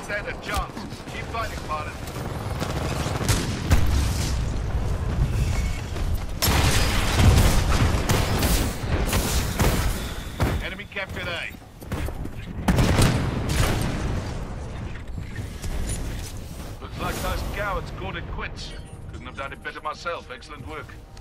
stand a chance. Keep fighting, pilot. Enemy captured A. Looks like those cowards called it quits. Couldn't have done it better myself. Excellent work.